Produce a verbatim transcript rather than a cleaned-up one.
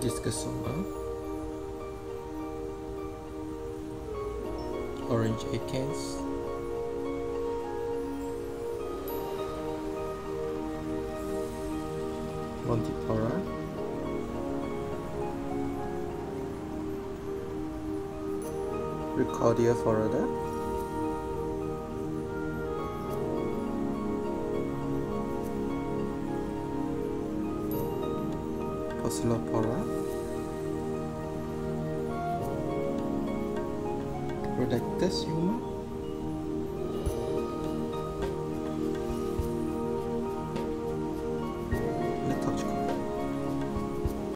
Discosoma, Orange Acanthes, Montipora, Riccardia florida, Pocillopora, Rhodactis yuma,